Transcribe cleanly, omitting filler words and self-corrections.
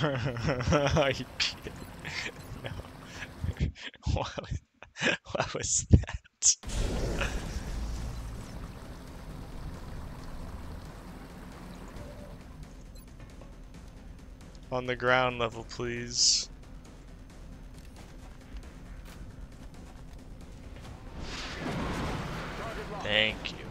Are you kidding? No. What was that? On the ground level, please. Thank you.